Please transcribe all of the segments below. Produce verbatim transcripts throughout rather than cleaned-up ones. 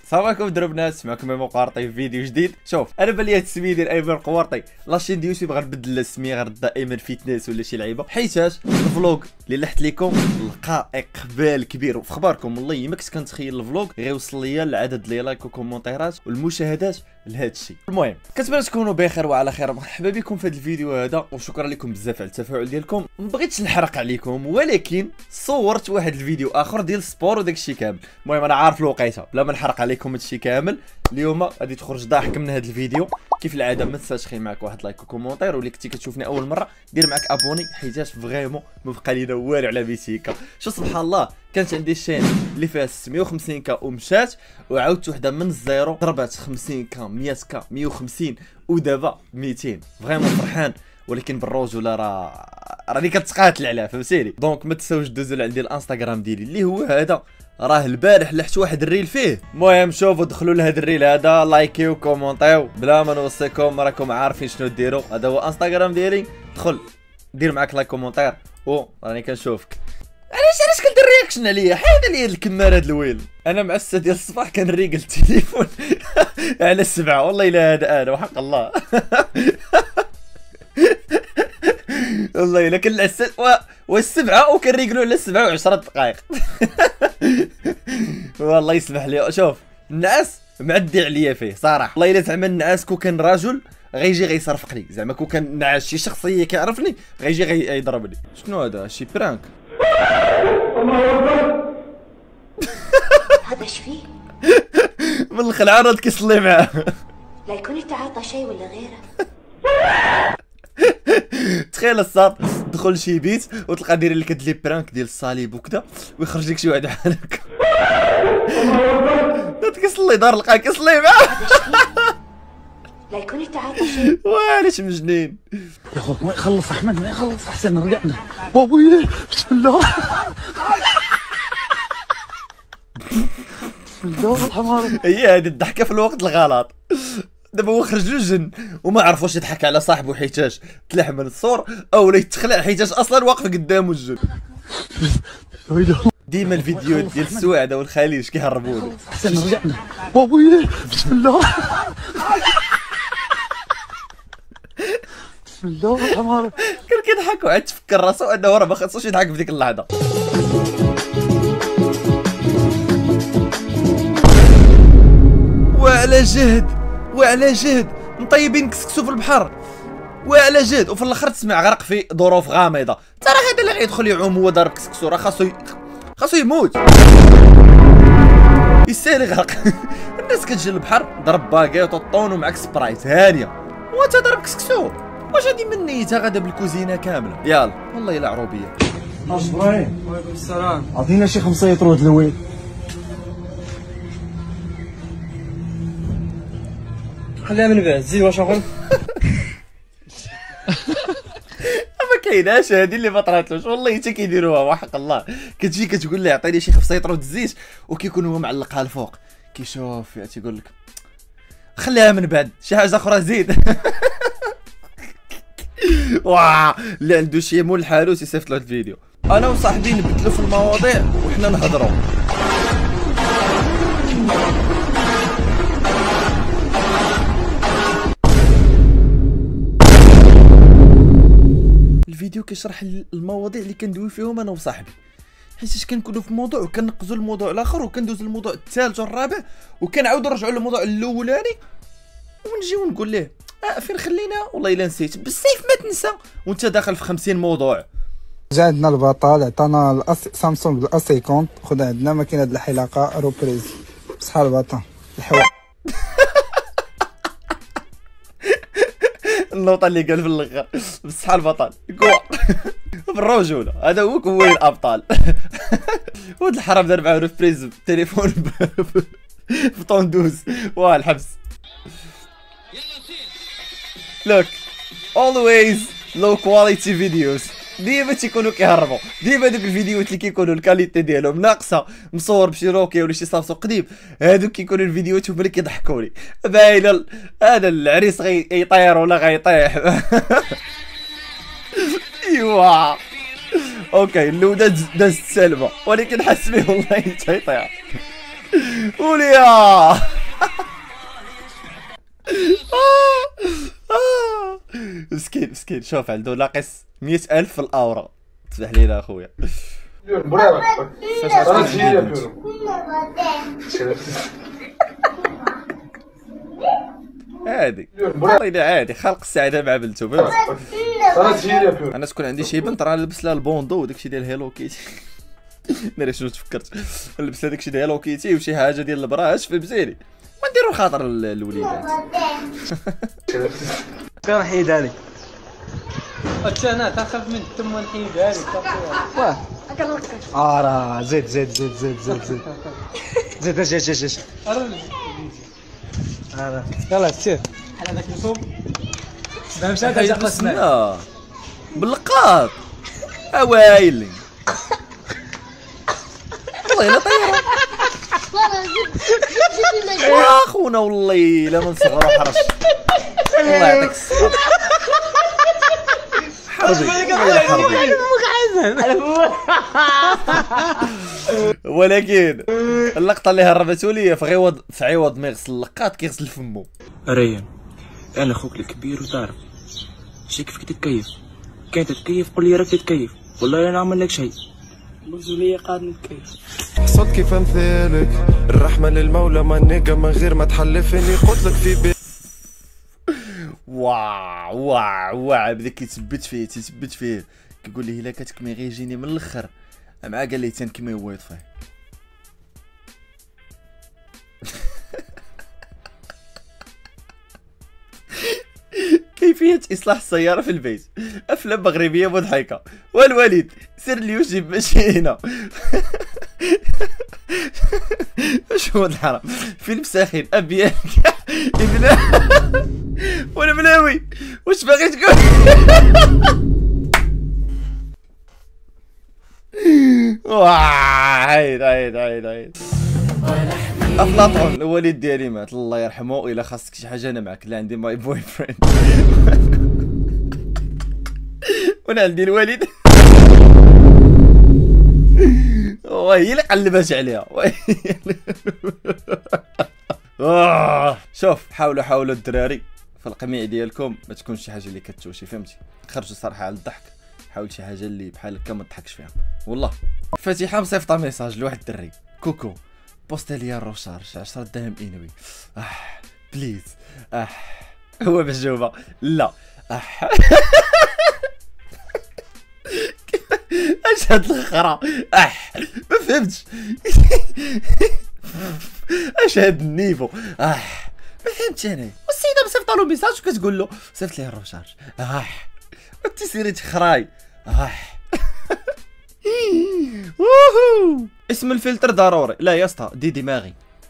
السلام عليكم دربناس، معكم ايمن قوارطي في فيديو جديد. شوف انا بلي هاد السميه ديال ايمن قوارطي لاشين ديال يوتيوب غنبدل السميه، غنبدا ايمن فيتنس ولا شي لعيبه، حيتاش الفلوق اللي لحت لكم لقى اقبال كبير. وفي خباركم والله ما كنت كنتخيل الفلوق غيوصل ليا العدد لي لايك وكومونتيرات والمشاهدات لهذا الشيء. المهم كنتمنى تكونوا بخير وعلى خير. مرحبا بكم في هذا الفيديو هذا وشكرا لكم بزاف على التفاعل ديالكم. ما بغيتش نحرق عليكم ولكن صورت واحد الفيديو اخر ديال السبور وداك الشيء كامل. المهم انا عارف الوقيته بلا ما نحرق عليكم هذا الشيء كامل. اليوم غادي تخرج ضاحك من هذا الفيديو. كيف العاده ما تنساش خلي معك واحد لايك وكومونتير، واللي كنتي كتشوفني اول مره دير معك ابوني حيتاش فريمون ما بقى لينا والو على ميتيكا. شو سبحان الله كانت عندي الشين اللي فيها ستمية وخمسين كا ومشات، وعاودت وحده من الزيرو ضربات خمسين كا مية كا مية وخمسين ودابا ميتين. فريمون فرحان، ولكن بالرجوله راه راني كتقاتل عليها فهمتيني. دونك ما تنساوش دوزوا لعندي الانستغرام ديالي اللي هو هذا، راه البارح لحت واحد الريل فيه. المهم شوفوا دخلوا لهذا الريل هذا، لايكيو وكومونتيو بلا ما نوصيكم، راكم عارفين شنو ديروا. هذا هو انستغرام ديالي، دخل دير معاك لايك كومونتير و راني كنشوفك. علاش علاش كدير رياكشن عليا؟ حيد لي هاد الكمار هاد الويل. انا مع الساعه ديال الصباح كنريقل التليفون على السبعه، والله الا هذا انا وحق الله والله الا كنلعس والسبعه وكنريقلوا على السبعه وعشرة دقائق والله يسمح لي. شوف النعاس معدي عليا فيه صراحه، والله الا زعما النعاس كون كان راجل غيجي غيصرفقني، زعما كون كان نعاس شي شخصيه كيعرفني غيجي غيضربني. شنو هذا شي برانك؟ هذا ايش فيه؟ من الخلعه راه كيصلي معاه، لا يكون يتعاطى شيء ولا غيره. تخيل الصاد دخل شي بيت وتلقى داير لك هاد لي برانك ديال الصليب وكذا، ويخرج لك شي واحد بحال هكا كيصلي دار لقاه كيصلي معاه. لا يكون يتعاطى شيء. وعلاش مجنين يا خوك ما يخلص احمد، ما يخلص احسن نرجعنا. بابوي بسم الله بسم الله الحمار. هي هذه الضحكه في الوقت الغلط. دابا هو خرج له الجن وما عرف واش يضحك على صاحبه حيتاش تلح من الصور او لا يتخلع حيتاش اصلا واقف قدامه الجن. ديما الفيديوهات ديال السواعده والخليج كيهربوني. احسن رجعنا. بابوي بسم الله بسم الله الحمار. كان كيضحك وعاد تفكر راسو انه راه ما خاصوش يضحك في ديك اللحظه. وعلى جهد وعلى جهد مطيبين كسكسو في البحر، وعلى جهد وفي الاخر تسمع غرق في ظروف غامضه. ترى هذا اللي غيدخل يعوم هو ضارب كسكسو راه خاصو ي... خاصو يموت، يستاهل يغرق. الناس كتجي للبحر ضرب باكيط وطون ومعك سبرايت هانيه، وانت ضارب كسكسو. واش هادي من نيتها غادا بالكوزينه كامله؟ يلا والله الا عروبيه. اش ابراهيم؟ وعليكم السلام. عطينا شي خمسة يطرود الويل. خليها من بعد، زيد واش اخر. ما كايناش هادي اللي ما طراتلوش والله حتى كيديروها وحق الله. كتجي كتقول له عطيني شي خمسة يطرود الزيت وكيكون هو معلقها الفوق كيشوف فيها تيقول لك خليها من بعد شي حاجه اخرى زيد. واه اللي عنده شي مول لحالو تيصيفط له الفيديو. انا وصاحبي نبدلو في المواضيع وحنا نهضروا. الفيديو كيشرح المواضيع اللي كندوي فيهم انا وصاحبي، حيت كنكونوا في موضوع وكنقزوا الموضوع الاخر وكندوز الموضوع الثالث والرابع وكنعاودوا نرجعوا للموضوع الاولاني ونجيو نقول ليه اه فين خلينا والله الا نسيت بالسيف ما تنسى، وانت داخل في خمسين موضوع. جا عندنا البطل عطانا الأس... سامسونج الاس خمسين، خد عندنا ماكينه د الحلاقه روبريز بصحه البطل الحوا. النوطه اللي قال في الاخر بصحه البطل كوا بالرجوله. هذا هو كوين الابطال. ولد الحرام دار معاه روبريز بالتليفون في طوندوز. واه الحبس. لوك always low quality videos ديما تيكونوا كيهربوا، ديما دوك الفيديوهات اللي كيكونوا الكاليتي ديالهم ناقصه مصور بشي روكي ولا شي سامسونج قديم، هادوك كيكونوا الفيديوهات هما اللي كيضحكوني. باين هذا العريس غيطير ولا غيطيح. ايوا اوكي اللودة دازت سالمه ولكن حس بيه والله تيطير. وليا مسكين مسكين. شوف عنده ناقص مئة ألف في الأورا. تسمح لينا أخويا. عادي عطيني عادي خلق السعادة مع بنتو فهمتي. انا تكون عندي شي بنت راه نلبس لها البوندو وداكشي ديال هيلو كيتي. ناري شنو تفكرت نلبس لها داكشي ديال هيلو كيتي وشي حاجه ديال البراش فهمتيني ما نديرو خاطر الوليدات. كنحيدها لك حتى انا تخاف من التم ونحيدها لك. واه اه راه زيد زيد زيد زيد زيد زيد زيد اجي اجي اجي يلا سير بحال هذاك الصوب دابا مشى هذا جا قسنا بالقاط اوايلي والله الا طيره يا خونا والله الا من صغرو حرش. الله يعطيك الصحة. حربي حربي ولكن اللقطه اللي هربتو لي في عوض في عوض ما يغسل اللقاط كيغسل فمو. ريان انا خوك الكبير وتعرف شي كيف تتكيف كان تتكيف قول لي راك تتكيف والله انا نعمل لك شيء بوزو لي قاعد نتكيف. حصلت كيف امثالك الرحمه للمولى ما نيجا من غير ما تحلفني قلت لك في بيت. واو واو واو بدا كيتثبت فيه تيثبت فيه كيقول لي الا كتكمي غيجيني من الاخر مع قال لي تنكمي هو يطفي. كيفية إصلاح السيارة في البيت. أفلام مغربية مضحكة. والوالد سير لي وجيب ماشينة. شو هو الحرام؟ فيلم ساخن أبيض ابن وأنا ملاوي واش باغي تقول؟ عيد عيد عيد عيد. افلاطون الوالد ديالي مات الله يرحمه. الا خاصك شي حاجه انا معك. لا عندي ماي بوي فريند وانا عندي الوالد وهي اللي قلبات عليها. شوف حاولوا حاولوا الدراري في القميع ديالكم ما تكونش شي حاجه اللي كتوشي فهمتي. خرجوا صراحه على الضحك. حاول شي حاجه اللي بحال هكا ما تضحكش فيها والله. فاتحه مصيفطه ميساج لواحد الدري كوكو بوست ليا الروشارج عشرة دراهم انوي اه بليز اه هو بجوبه لا اه اش هاد الخرا اه ما فهمتش. اش هاد النيفو اه ما فهمتش انا. والسيده مصيفطه له ميساج وكتقول له صيفط لي الروشارج اه انت سيري تخراي اه. اسم الفلتر ضروري. لا يا اسطى دي دماغي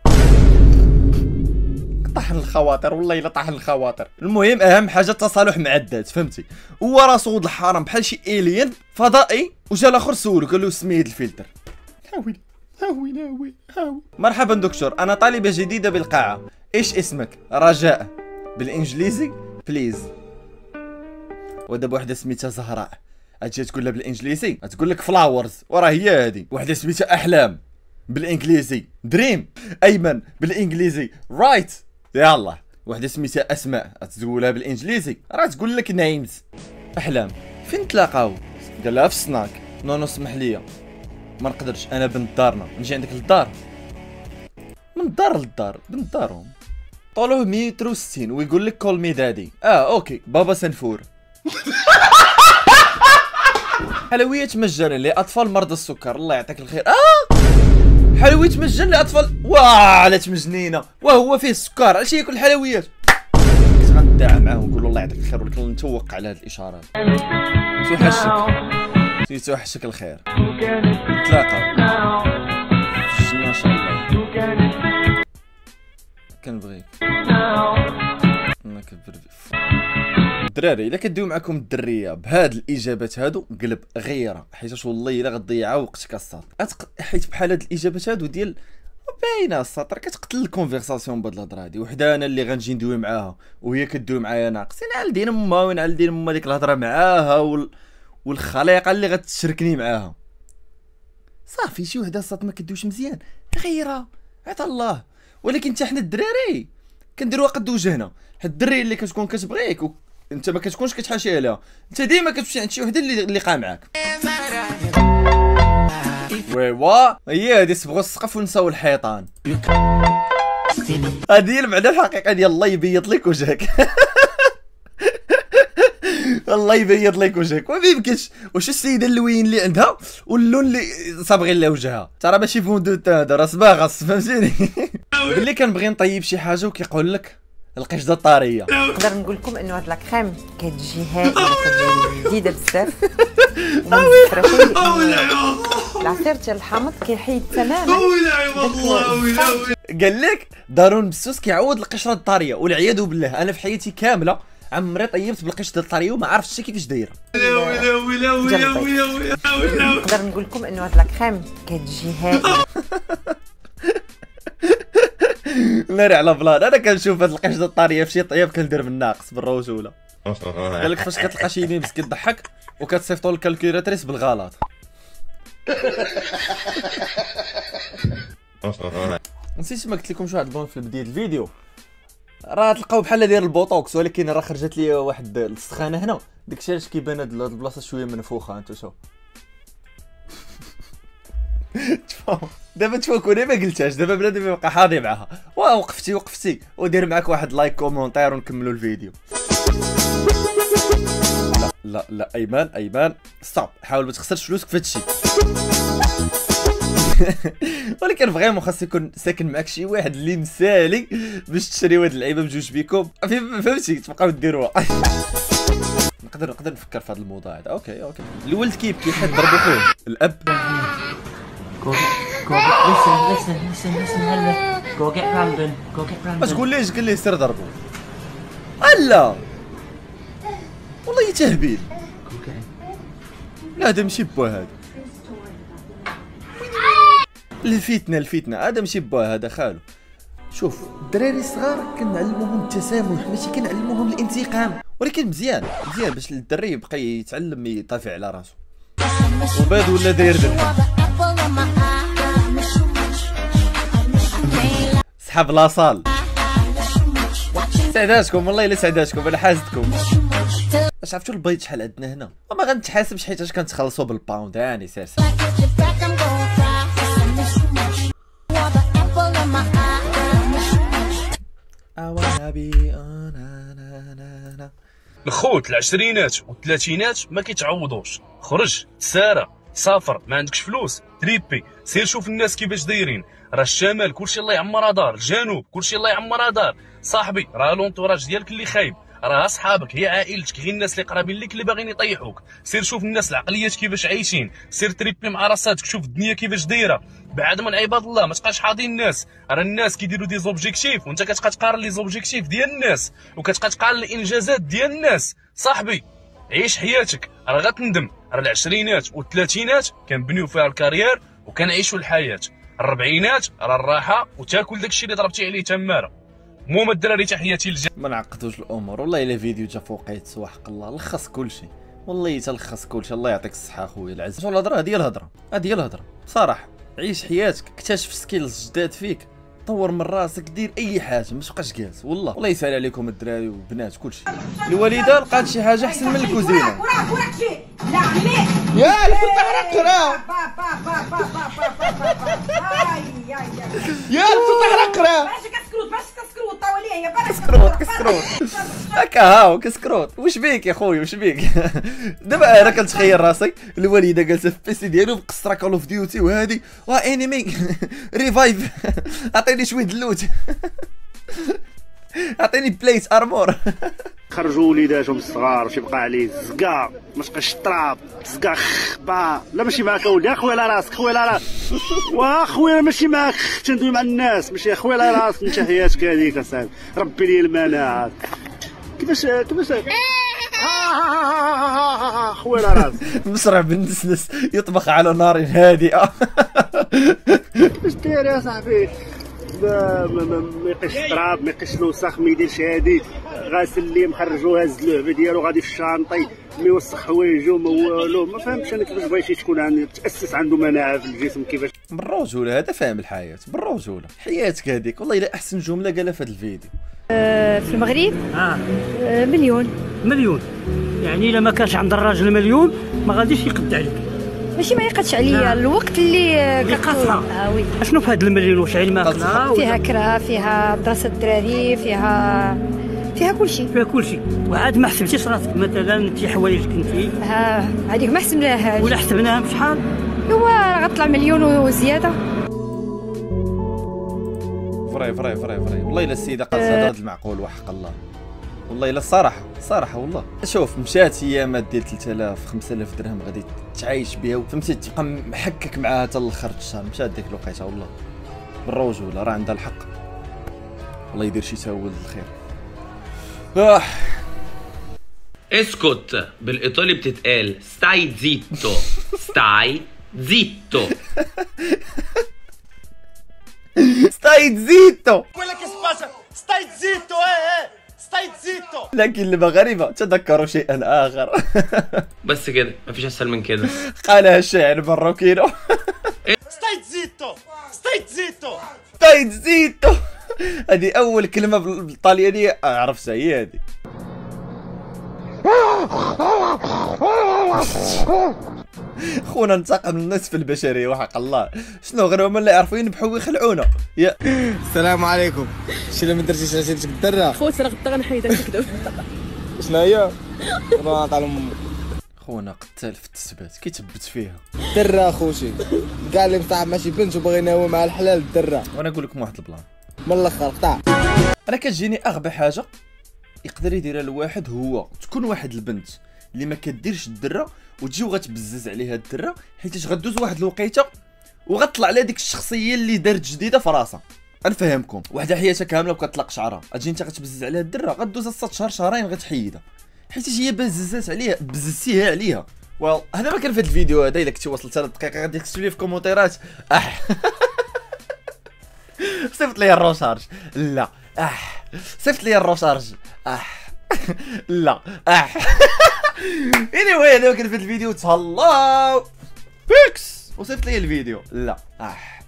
طحن الخواطر والله الا طحن الخواطر. المهم اهم حاجه التصالح مع الذات فهمتي. هو راسو ولد الحرام بحال شي الين فضائي وجا الاخر سولو قال له سميت الفلتر. هاوي هاوي هاوي هاوي. مرحبا دكتور انا طالبه جديده بالقاعه. ايش اسمك؟ رجاء بالانجليزي بليز. ودابا وحده سميتها زهراء اجي تقول لها بالانجليزي تقول لك فلاورز وراه هي هذه. وحده سميتها احلام بالانجليزي دريم. ايمن بالانجليزي رايت. يلا وحده سميتها اسماء تزولها بالانجليزي راه تقول لك نايمز. احلام فين تلاقاو؟ قال لها في السناك. نو نو اسمح لي ما نقدرش انا بنت دارنا نجي عندك للدار. من الدار للدار بنت دارهم. طولوه متر وستين ويقول لك كول مي دادي. اه اوكي بابا سنفور. حلويات مجانا لاطفال مرضى السكر الله يعطيك الخير. اه حلويات مجانا لاطفال. واه لا تمجنينه وهو فيه السكر اش ياكل الحلويات. كنت غندعى معاه ونقول له الله يعطيك الخير ولكن نتوقع على هذه الاشارات. توحشك توحشك الخير. نتلاقاو ما شاء الله كنبغيك ما كبر الدراري. الا كدوي معكم الدريه بهاد الاجابات هادو قلب غيره حيت والله الا غتضيع وقتك الساط. حيت بحال هاد الاجابات هادو ديال باينه السطر كتقتل الكونفرساسيون بهاد الهضره هادي. وحده انا اللي غنجي ندوي معاها وهي كدوي معايا ناقصين على دين امها وين على دين امها ديك الهضره معاها وال... والخليقه اللي غتشركني معاها صافي. شي وحده الساط ما كدويش مزيان غيرها عطا الله. ولكن حتى حنا الدراري كنديروها قد وجهنا. حيت الدري اللي كتكون كتبغيك و انت ما كتكونش كتحاشيها لها، انت ديما كتمشي عند شي وحده اللي اللي قا معاك. ويوا هي هادي صبغوا السقف ونساو الحيطان. هادي هي المعنى الحقيقي ديال الله يبيض لك وجهك. الله يبيض لك وجهك. وما يمكنش. واش السيده اللوين اللي عندها واللون اللي صابغين لها وجهها ترى ماشي فوندوت هذا راه صباغص فهمتيني. اللي كنبغي نطيب شي حاجه وكيقول لك القشده الطاريه. نقدر نقول لكم انه هاد لاكريم كتجي هائله كتجي جديده بزاف. العصير ديال الحامض كيحيد تماما. قال لك ضرون بسوس كيعوض القشره الطاريه والعياذ بالله. انا في حياتي كامله عمري طيبت بالقشده الطاريه وما عرفتش كيفاش دايره. نقدر نقول لكم انه هاد لاكريم كتجي هائله. ناري على بلان. انا كنشوف هاد القشده الطاريه في شي طياب كندير بالناقص بالروجوله. قال لك فاش كتلقى شي ميمز كيضحك وكتصيفطوا للكالكولاتريس بالغلط. نسيت ما قلت لكمش واحد البون في بدايه الفيديو، راه تلقاو بحال داير البوتوكس ولكن راه خرجت لي واحد السخانه هنا. داكشي علاش كيبان هاد البلاصه شويه منفوخه. انت شوف تفهم دابا تفوكوا ما قلتهاش. دابا بنادم يبقى حاضي معاها. وقفتي وقفتي ودير معاك واحد لايك كومونتير ونكملوا الفيديو. لا لا لا ايمان ايمان ستوب. حاول ما تخسرش فلوسك في هادشي. ولكن فريمون خاص يكون ساكن معاك شي واحد اللي مسالي باش تشريو هاد اللعيبه بجوج بيكم. فهمتي تبقاو ديروها. نقدر نقدر نفكر في هذا الموضوع هذا. اوكي اوكي. الولد كيبكي حد ضربو خوه. الاب ما تقول ليش قال ليه سير ضربو. الا والله يتهبيل. لا هذا ماشي بوا هذا. الفتنه الفتنه هذا ماشي بوا هذا خالو. شوف الدراري الصغار كنعلموهم التسامح ماشي كنعلموهم الانتقام. ولكن مزيان مزيان باش الدري يبقى يتعلم يطافي على راسو. وباد ولا داير بالحب. صحاب لاصال سعداتكم والله الا سعداتكم. انا حاسدكم. واش عرفتوا البيض شحال عندنا هنا؟ وما غنتحاسبش حيت اش كنتخلصوا بالباوند يعني سير سير. الخوت العشرينات والثلاثينات ما كيتعوضوش. خرج سارة سافر ما عندكش فلوس تريبي سير شوف الناس كيفاش دايرين. راه الشمال كلشي الله يعمرها دار، الجنوب كلشي الله يعمرها دار. صاحبي راه لونطوراج ديالك اللي خايب، راه صحابك هي عائلتك غير الناس اللي قرابين لك اللي باغيين يطيحوك. سير شوف الناس العقليات كيفاش عايشين، سير تريبي مع راساتك شوف الدنيا كيفاش دايره. بعد من عباد الله ما تبقاش حاضي الناس. راه الناس كيديروا دي زوبجيكتيف وانت كتبقى تقارن لي زوبجيكتيف ديال الناس وكتبقى تقارن الانجازات ديال الناس. صاحبي عيش حياتك راه غتندم. راه العشرينات والثلاثينات كنبنيو فيها الكارير وكنعيشوا الحياه. الربعينات راه الراحه وتاكل داكشي اللي ضربتي عليه تماره. المهم الدراري تحياتي للجميع. ما نعقدوش الامور والله الا فيديو جا فوقيت وحق الله لخص كلشي والله تلخص كلشي. الله يعطيك الصحه اخويا العزيز. الهضره هذه هي الهضره هذه هي الهضره بصراحه. عيش حياتك اكتشف سكيلز جداد فيك طور من راسك دير اي حاجه ما تبقاش جالس. والله الله يسهل عليكم الدراري والبنات كلشي. الوالده لقات شي حاجه احسن من الكوزينه. يا الفتح راه يا الفتح راه باش كسكروت باش كسكروت طاوليه يا باش كسكروت كسكروت هكا هاو كسكروت. واش بيك يا خويا واش بيك؟ دابا انا كنتخيل راسي الوالده جالسه في البيسي ديالو مقصره كول اوف ديوتي وهادي وا انمي ريفايف عطيني شويه دلوت عطيني بليت ارمور. خرجوا وليداتهم الصغار واش يبقى عليه الزقا ما تبقاش الطراب الزقا با لا ماشي معاك اولدي خويا على راسك خويا على راسك واخويا ماشي معاك تندوي مع الناس ماشي خويا على راسك انت حياتك هذيك اصاحبي ربي لي المناعه كيفاش كيفاش خويا على راسك مسرع بالنسنس يطبخ على نار هادئه. كيفاش داير يا صاحبي؟ ما ما يقيش التراب ما يقيش الوسخ ما يديرش هادي غاسل ليه مخرجو هاز اللعبه ديالو غادي في الشانطي ما يوسخ حوايجو ما والو ما فهمتش انا كيفاش بغيتي تكون عندي تاسس عنده مناعه في الجسم كيفاش بالرجوله هذا فاهم الحياه بالرجوله حياتك هذيك والله الا احسن جمله قالها في هذا الفيديو. في المغرب اه مليون. مليون يعني الا ما كانش عند الراجل مليون ما غاديش يقد عليك. ماشي ما يقدش عليا الوقت اللي كتقصها. اه وي. اشنو في هذا المليون؟ واش علم ماكله فيها كرا فيها دراسه الدراري فيها فيها كل شيء. فيها كل شيء وعاد ما حسبتيش راسك مثلا انت حوايجك انت ها هذيك ما حسبناهاش ولا حسبناها بشحال؟ ايوا غطلع مليون وزياده. فري فري فري فري والله الا السيده قالت هذا المعقول وحق الله والله الا الصراحه الصراحه والله. شوف مشات هي ما دير ثلاثة آلاف خمسة آلاف درهم غادي تعايش بها فهمتي تبقى محكك معاها حتى لاخر الشهر. مشات ديك الوقيته والله بالرجوله راه عندها الحق. الله يدير شي تاول الخير. آه. اسكت بالايطالي بتتقال ستاي زيتو ستاي زيتو ستاي زيتو quella che spasa stai zitto eh eh stai zitto. لكن المغاربه تذكروا شيئا اخر. بس كده مفيش اسهل من كده. قالها الشاعر ماروكينو. stai zitto stai zitto ستاي زيتو هذه اول كلمه بالطاليانيه عرفتها هي هذه. خونا انتقم من النصف البشريه وحق الله. شنو غير هما اللي يعرفوا ينبحوا ويخلعونا. يا السلام عليكم. شي لما درتي عشيتك الدره خوت راه غدا غنحيدك تكذب. شنو هي؟ راه طالم خونا قتال في التثبات كيتبت فيها. الدره اخوتي كاع اللي مصاحب مع شي بنت وباغي يناوي مع الحلال الدره. وانا نقول لكم واحد البلان من الاخر قطع. انا كتجيني اغبى حاجه يقدر يديرها الواحد هو تكون واحد البنت اللي ما كديرش الدره وتجي وغتبزز عليها الدره حيت غدوز واحد الوقيته وغطلع على ديك الشخصيه اللي دارت جديده في راسها. غنفهمكم وحده حياتها كامله وكتطلق شعرها اجي انت غتبزز عليها الدره غدوز ست شهور شهرين غتحيدها حيت هي بززات عليها بززتيها عليها. ويل هذا ما كان في هذا الفيديو هذا. الا كنتي وصلت ثلاث دقائق غادي تكتب لي في الكومونتيرات اح صيفط لي الروشارج لا اح صيفط لي الروشارج اح لا اح anyway هذا كان في الفيديو تهلاو بيكس وصيفط لي الفيديو لا اح